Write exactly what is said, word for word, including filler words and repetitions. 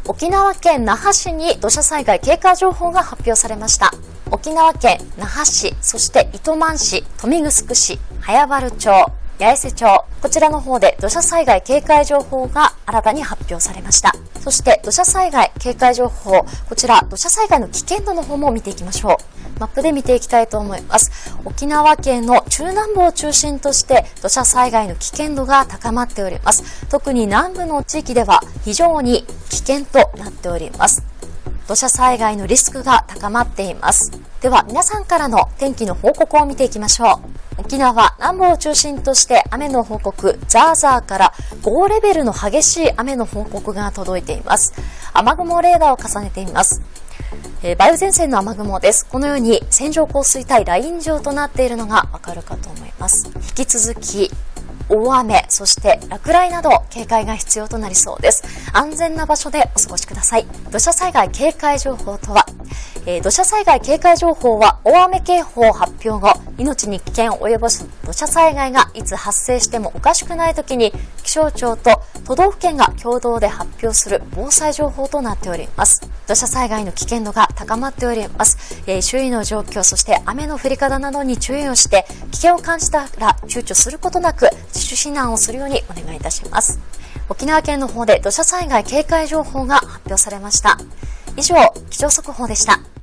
沖縄県那覇市に土砂災害警戒情報が発表されました。沖縄県那覇市、そして糸満市、豊見城市、早原町、八重瀬町、こちらの方で土砂災害警戒情報が新たに発表されました。そして土砂災害警戒情報、こちら土砂災害の危険度の方も見ていきましょう。マップで見ていきたいと思います。沖縄県の中南部を中心として土砂災害の危険度が高まっております。特に南部の地域では非常に危険となっております。土砂災害のリスクが高まっています。では皆さんからの天気の報告を見ていきましょう。沖縄南部を中心として雨の報告、ザーザーからごレベルの激しい雨の報告が届いています。雨雲レーダーを重ねています。えー、梅雨前線の雨雲です。このように線状降水帯ライン状となっているのがわかるかと思います。引き続き大雨、そして落雷など警戒が必要となりそうです。安全な場所でお過ごしください。土砂災害警戒情報とは、えー、土砂災害警戒情報は大雨警報発表後、命に危険を及ぼす土砂災害がいつ発生してもおかしくないときに気象庁と都道府県が共同で発表する防災情報となっております。土砂災害の危険度が高まっております。えー、周囲の状況、そして雨の降り方などに注意をして危険を感じたら躊躇することなく自主避難をするようにお願いいたします。沖縄県の方で土砂災害警戒情報が発表されました。以上、気象速報でした。